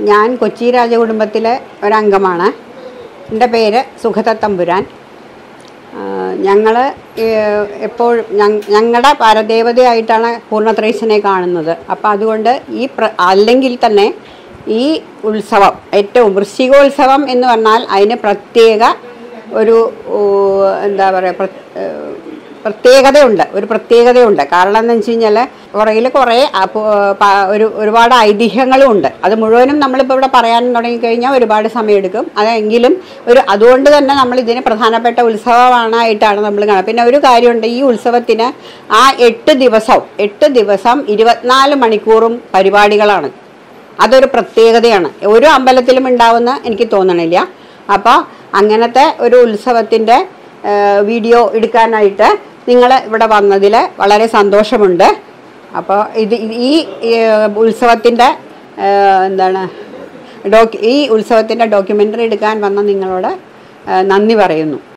ഞാൻ കൊച്ചി രാജകുടുംബത്തിലെ ഒരംഗമാണ്. എൻ്റെ പേര് സുഗത തമ്പുരാൻ. ഞങ്ങൾ എപ്പോഴും ഞങ്ങളുടെ പരദേവതയായിട്ടാണ് പൂർണ്ണത്രയീശനെ കാണുന്നത്. അപ്പോൾ അതുകൊണ്ട് അല്ലെങ്കിൽ തന്നെ ഈ ഉത്സവം ഏറ്റവും വൃശ്ചികോത്സവം എന്ന് പറഞ്ഞാൽ അതിന് പ്രത്യേക ഒരു എന്താ പറയുക പ്രത്യേകതയുണ്ട്. കാരണം എന്ന് വെച്ച് കഴിഞ്ഞാൽ പുറകിൽ കുറേ ഒരുപാട് ഐതിഹ്യങ്ങളും ഉണ്ട്. അത് മുഴുവനും നമ്മളിപ്പോൾ ഇവിടെ പറയാൻ തുടങ്ങിക്കഴിഞ്ഞാൽ ഒരുപാട് സമയമെടുക്കും. അതെങ്കിലും അതുകൊണ്ട് തന്നെ നമ്മൾ ഇതിന് പ്രധാനപ്പെട്ട ഉത്സവമായിട്ടാണ് നമ്മൾ കാണുന്നത്. പിന്നെ ഒരു കാര്യമുണ്ട്, ഈ ഉത്സവത്തിന് ആ 8 ദിവസം 24 മണിക്കൂറും പരിപാടികളാണ്. അതൊരു പ്രത്യേകതയാണ്. ഒരു അമ്പലത്തിലും ഉണ്ടാവുമെന്ന് എനിക്ക് തോന്നണില്ല. അപ്പോൾ അങ്ങനത്തെ ഒരു ഉത്സവത്തിൻ്റെ വീഡിയോ എടുക്കാനായിട്ട് നിങ്ങൾ ഇവിടെ വന്നതിൽ വളരെ സന്തോഷമുണ്ട്. അപ്പോൾ ഈ ഉത്സവത്തിൻ്റെ ഈ ഉത്സവത്തിൻ്റെ ഡോക്യുമെൻ്ററി എടുക്കാൻ വന്ന നിങ്ങളോട് നന്ദി പറയുന്നു.